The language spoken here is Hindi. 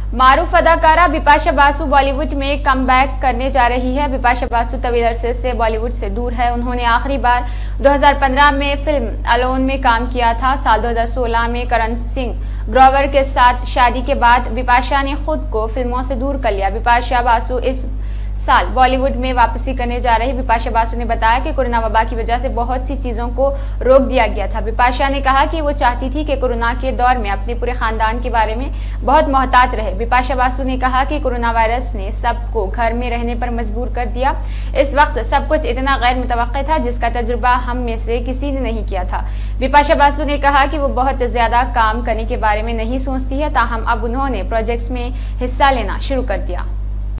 मारूफ अदाकारा बिपाशा बासु बॉलीवुड में कमबैक करने जा रही है। बिपाशा बासु तवील अरसे से बॉलीवुड से दूर है। उन्होंने आखिरी बार 2015 में फिल्म अलोन में काम किया था। साल 2016 में करण सिंह ग्रोवर के साथ शादी के बाद बिपाशा ने खुद को फिल्मों से दूर कर लिया। बिपाशा बासु इस साल बॉलीवुड में वापसी करने जा रही। बिपाशा बासु ने बताया कि कोरोना वबा की वजह से बहुत सी चीजों को रोक दिया गया था। बिपाशा ने कहा कि वो चाहती थी कि कोरोना के दौर में अपने पूरे खानदान के बारे में बहुत मोहतात रहे। बिपाशा बासु ने कहा कि कोरोना वायरस ने सबको घर में रहने पर मजबूर कर दिया। इस वक्त सब कुछ इतना गैर मुतवक्किल था जिसका तजुर्बा हम में से किसी ने नहीं किया था। बिपाशा बासु ने कहा कि वो बहुत ज्यादा काम करने के बारे में नहीं सोचती है, ताहम अब उन्होंने प्रोजेक्ट्स में हिस्सा लेना शुरू कर दिया।